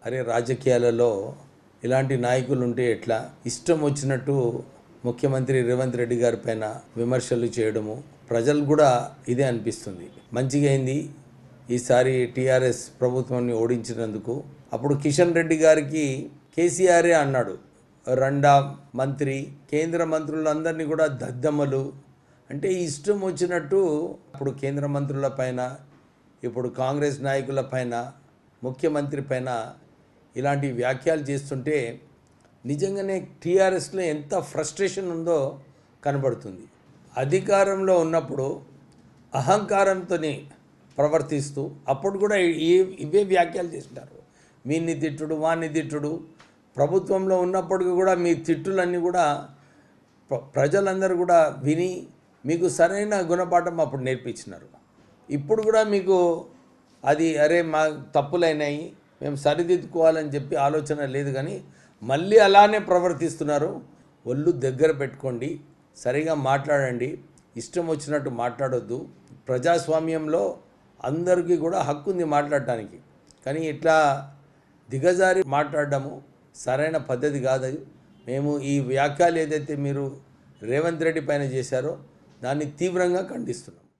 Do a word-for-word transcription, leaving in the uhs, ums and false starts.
అరే రాజకీయాలలో ఇలాంటి నాయకులు ఉంటే ఎట్లా ఇష్టం వచ్చినట్టు ముఖ్యమంత్రి రేవంత్ రెడ్డి గారి పైన విమర్శలు చేయడము ప్రజలు కూడా ఇదే అనిపిస్తుంది. మంచిగా అయింది ఈసారి టీఆర్ఎస్ ప్రభుత్వాన్ని ఓడించినందుకు. అప్పుడు కిషన్ రెడ్డి గారికి కేసీఆరే అన్నాడు, రెండా మంత్రి కేంద్ర మంత్రులందరినీ కూడా దద్దమ్మలు అంటే ఇష్టం వచ్చినట్టు అప్పుడు కేంద్ర మంత్రుల పైన ఇప్పుడు కాంగ్రెస్ నాయకుల పైన ముఖ్యమంత్రి పైన ఇలాంటి వ్యాఖ్యలు చేస్తుంటే నిజంగానే టీఆర్ఎస్లో ఎంత ఫ్రస్ట్రేషన్ ఉందో కనబడుతుంది. అధికారంలో ఉన్నప్పుడు అహంకారంతో ప్రవర్తిస్తూ అప్పుడు కూడా ఇవే వ్యాఖ్యలు చేస్తుంటారు. వీన్ని తిట్టుడు వాన్ని తిట్టుడు. ప్రభుత్వంలో ఉన్నప్పటికీ కూడా మీ తిట్టులన్నీ కూడా ప్రజలందరూ కూడా విని మీకు సరైన గుణపాఠం అప్పుడు నేర్పించినారు. ఇప్పుడు కూడా మీకు అది అరే మా తప్పులైనాయి మేము సరిదిద్దుకోవాలని చెప్పి ఆలోచన లేదు, కానీ మళ్ళీ అలానే ప్రవర్తిస్తున్నారు. ఒళ్ళు దగ్గర పెట్టుకోండి, సరిగా మాట్లాడండి, ఇష్టం వచ్చినట్టు మాట్లాడొద్దు. ప్రజాస్వామ్యంలో అందరికీ కూడా హక్కు ఉంది మాట్లాడటానికి, కానీ ఇట్లా దిగజారి మాట్లాడడము సరైన పద్ధతి కాదు. మేము ఈ వ్యాఖ్యలు ఏదైతే మీరు రేవంత్ రెడ్డి పైన చేశారో దాన్ని తీవ్రంగా ఖండిస్తున్నాం.